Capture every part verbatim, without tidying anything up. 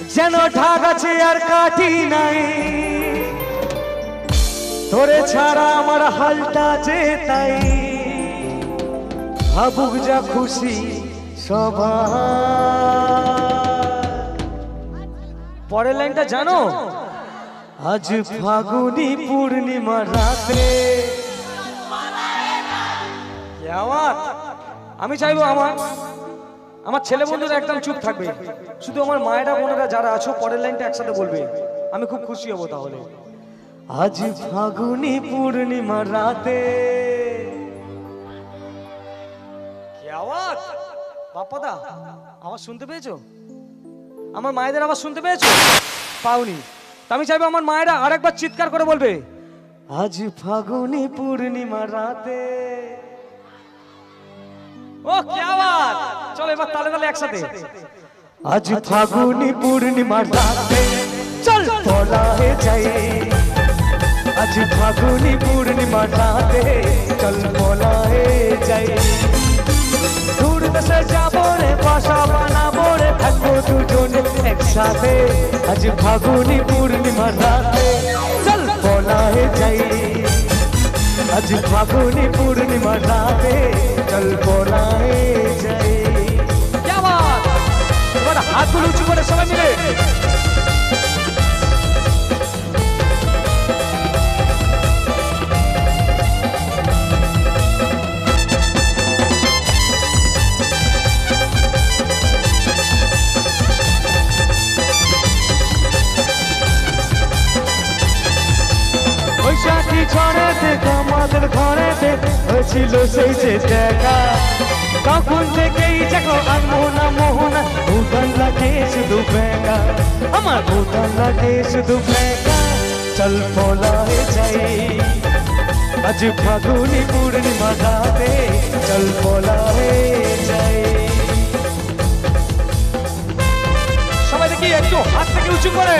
যেন ঢাকাছে আর কাটি নাই তোরে ছাড়া আমার হালটা যে তাই ভাবুক যা খুশি সবাই। পরের লাইনটা জানো? আজ ফাগুনি পূর্ণিমা রাতে। আমি চাইবো আমার আমার ছেলে বন্ধুরা একদম চুপ থাকবে, শুধু আমার মায়েরা বোনেরা যারা আছো পরের লাইনটা একসাথে বলবে, আমি খুব খুশি হব। তাহলে আজ ফাগুনি পূর্ণিমা রাতে। কি আওয়াজ বাপ্পাদা, আওয়াজ শুনতে পেয়েছো? আমার মায়েদের আওয়াজ শুনতে পেয়েছো? পাওনি? আমি চাইবো আমার মায়েরা আরেকবার চিৎকার করে বলবে, আজ ফাগুনি পূর্ণিমা রাতে। ও কি আওয়াজ! চলো এবার তালে তালে একসাথে। আজ ফাগুনি পূর্ণিমা রাতে চল পলায়ে যাই। আজ ফাগুনি পূর্ণিমা রাতে চল পলায়ে যাই। দূর দেশে যাবো রে, বাসা বানাবো রে, থাকবো দুজনে একসাথে। আজ ফাগুনি পূর্ণিমা রাতে চল পলায়ে যাই। আজ ফাগুনি পূর্ণিমা রাতে চল পলায়ে যাই। কি আওয়াজ! এবার হাতগুলো উঁচু করে সবাই মিলে বৈশাখী ঝড়েতে আমাদের ঘরেতে হয়েছিল সেই যে দেখা। তখন থেকেই দেখো আনমোনা মোহনা ভুটান লাগে শুধু বেকা। আমার ভুটান লাগে শুধু বেকা। চল পলায়ে যাই। আজ ফাগুনি পূর্ণিমা রাতে চল পলায়ে যাই। সবাই দেখি একটু হাত থেকে উঁচু করে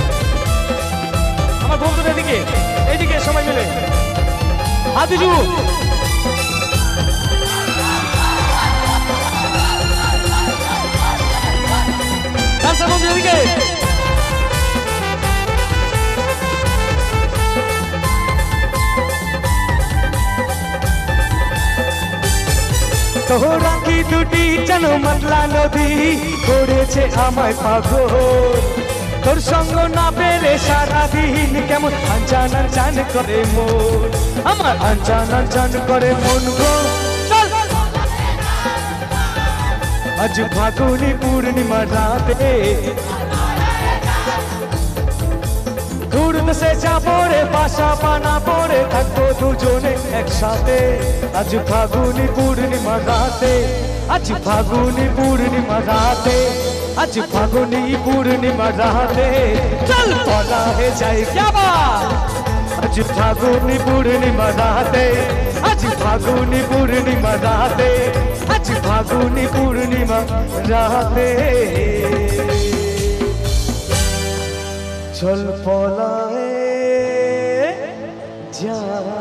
আমার বন্ধুদের দিকে, এইদিকে সবাই মিলে হাত উঁচু। বন্ধুদের দিকে তোরা কি দুটি যেন মাতলা নদী করেছে আমায় পাগল। তোর সঙ্গ না পেলে সারাদিন কেমন আনচান আনচান করে মন। আমার আনচান আনচান করে মন গো। আজ ফাগুনি পূর্ণিমা রাতে দূর দেশে যাবো রে, বাসা বানাবো রে, থাকবো দুজনে একসাথে। আজ ফাগুনি পূর্ণিমা রাতে। আজ ফাগুনি পূর্ণিমা রাতে। আজ ফাগুনি পূর্ণিমা রাতে চল পলায়ে যাই। क्या बात! আজ ফাগুনি পূর্ণিমা রাতে। আজ ফাগুনি পূর্ণিমা রাতে। আজ ফাগুনি পূর্ণিমা রাতে চল পলায়ে যাই।